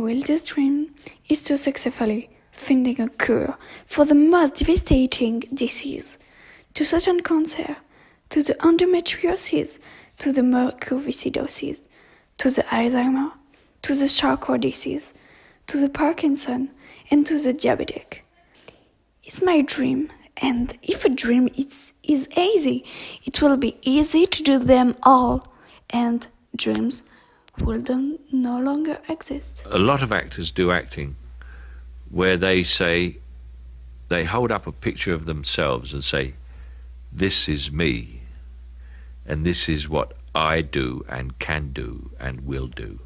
wildest dream is to successfully finding a cure for the most devastating disease, to certain cancer, to the endometriosis, to the mucoviscidosis, to the Alzheimer, to the Charcot disease, to the Parkinson, and to the diabetic. It's my dream, and if a dream is easy, it will be easy to do them all, and dreams will no longer exist. A lot of actors do acting where they say, they hold up a picture of themselves and say, this is me, and this is what I do and can do and will do.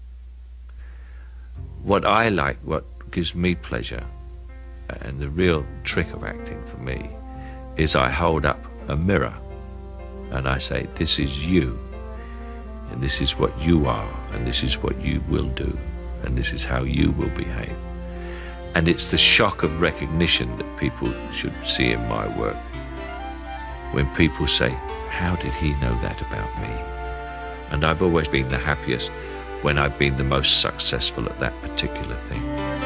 What I like, what gives me pleasure, and the real trick of acting for me, is I hold up a mirror and I say, this is you, and this is what you are, and this is what you will do, and this is how you will behave. And it's the shock of recognition that people should see in my work. When people say, how did he know that about me? And I've always been the happiest when I've been the most successful at that particular thing.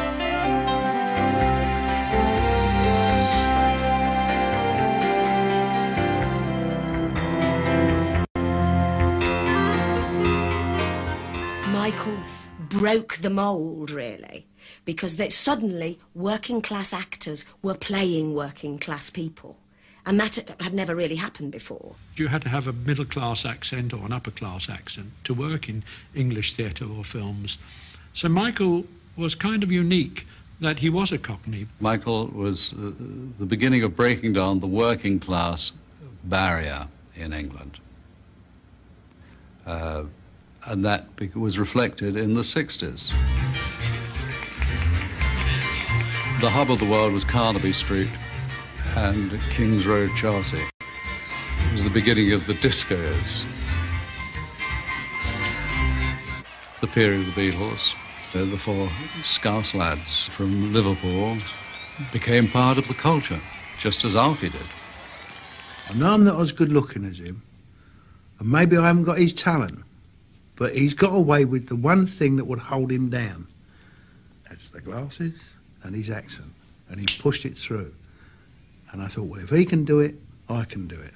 Michael broke the mould, really, because suddenly working class actors were playing working class people. And that had never really happened before. You had to have a middle-class accent or an upper-class accent to work in English theatre or films. So Michael was kind of unique that he was a Cockney. Michael was the beginning of breaking down the working class barrier in England. And that was reflected in the 60s. The hub of the world was Carnaby Street and King's Road, Chelsea. It was the beginning of the discos. The period of the Beatles, the four Scouse lads from Liverpool, became part of the culture, just as Alfie did. I know I'm not as good looking as him, and maybe I haven't got his talent, but he's got away with the one thing that would hold him down. That's the glasses and his accent, and he pushed it through. And I thought, well, if he can do it, I can do it.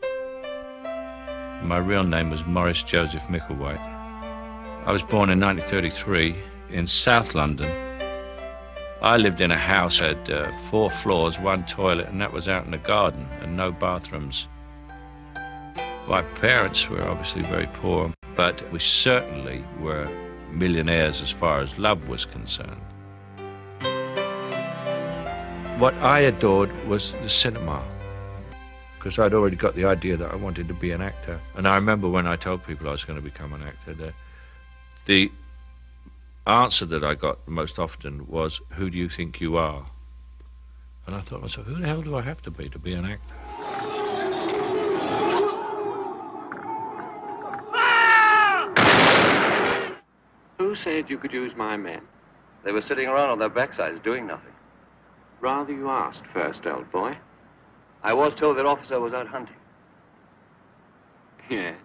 My real name was Maurice Joseph Micklewhite. I was born in 1933 in South London. I lived in a house that had 4 floors, 1 toilet, and that was out in the garden, and no bathrooms. My parents were obviously very poor, but we certainly were millionaires as far as love was concerned. What I adored was the cinema, because I'd already got the idea that I wanted to be an actor. And I remember when I told people I was going to become an actor, the answer that I got most often was, who do you think you are? And I thought, so who the hell do I have to be an actor? Who said you could use my men? They were sitting around on their backsides doing nothing. Rather you asked first, old boy. I was told their officer was out hunting. Yes.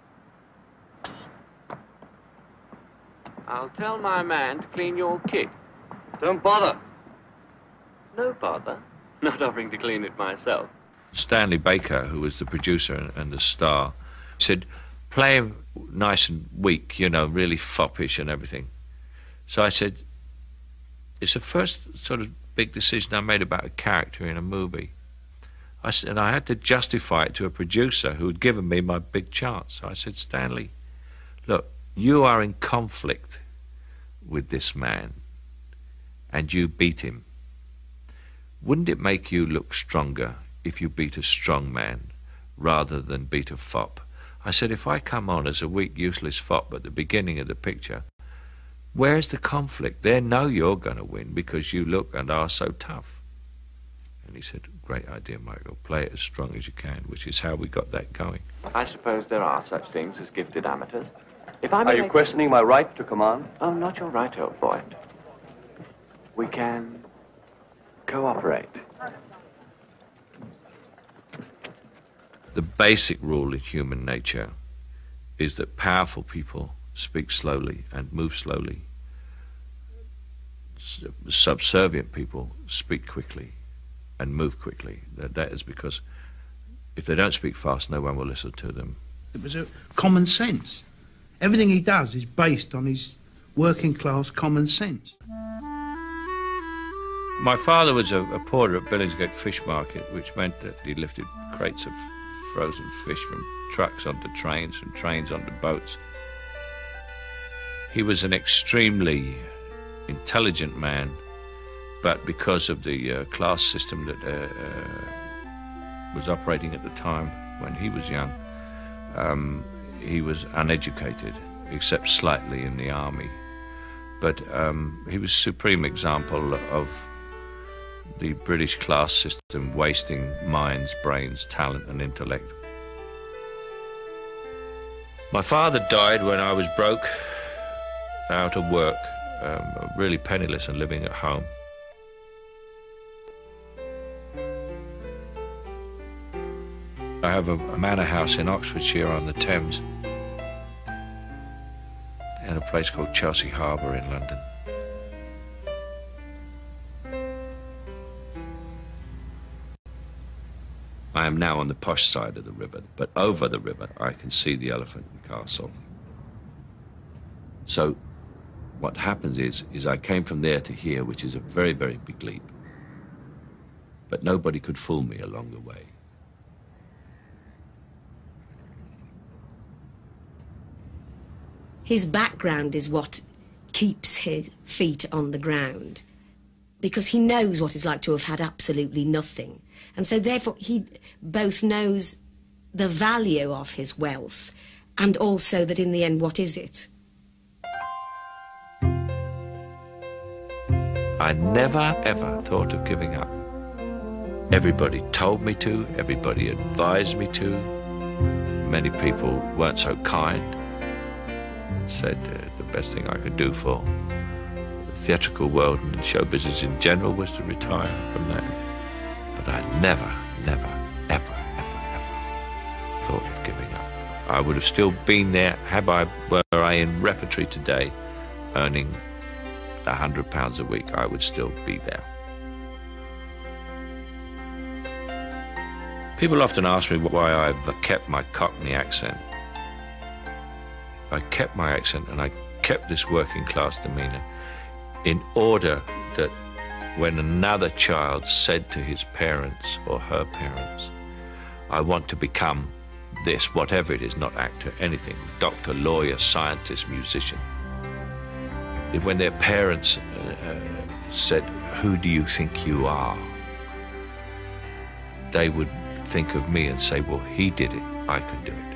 I'll tell my man to clean your kit. Don't bother. No bother. Not offering to clean it myself. Stanley Baker, who was the producer and the star, said, play him nice and weak, you know, really foppish and everything. So I said, it's the first sort of big decision I made about a character in a movie. And I had to justify it to a producer who had given me my big chance. So I said, Stanley, look, you are in conflict with this man, and you beat him. Wouldn't it make you look stronger if you beat a strong man rather than beat a fop? I said, if I come on as a weak, useless fop at the beginning of the picture, where's the conflict? They know you're going to win because you look and are so tough. And he said, great idea, Michael. Play it as strong as you can, which is how we got that going. I suppose there are such things as gifted amateurs. If I Are you questioning my right to command? Oh, not your right, old boy. We can cooperate. The basic rule in human nature is that powerful people speak slowly and move slowly, subservient people speak quickly and move quickly. That is because if they don't speak fast, no one will listen to them. It was a common sense. Everything he does is based on his working class common sense. My father was a porter at Billingsgate Fish Market, which meant that he lifted crates of frozen fish from trucks onto trains, from trains onto boats. He was an extremely intelligent man, but because of the class system that was operating at the time when he was young, he was uneducated, except slightly in the army. But he was a supreme example of the British class system wasting minds, brains, talent and intellect. My father died when I was broke, out of work, really penniless and living at home. I have a manor house in Oxfordshire on the Thames and a place called Chelsea Harbour in London. I am now on the posh side of the river, but over the river I can see the Elephant and Castle. So what happens is I came from there to here, which is a very, very big leap. But nobody could fool me along the way. His background is what keeps his feet on the ground, because he knows what it's like to have had absolutely nothing. And so therefore he both knows the value of his wealth and also that in the end, what is it? I never, ever thought of giving up. Everybody told me to, everybody advised me to. Many people weren't so kind. Said the best thing I could do for the theatrical world and show business in general was to retire from that. But I never, never, ever, ever, ever thought of giving up. I would have still been there were I in repertory today, earning £100 a week. I would still be there. People often ask me why I've kept my Cockney accent. I kept my accent and I kept this working class demeanour in order that when another child said to his parents or her parents, I want to become this, whatever it is, not actor, anything, doctor, lawyer, scientist, musician. When their parents said, who do you think you are? They would think of me and say, well, he did it, I could do it.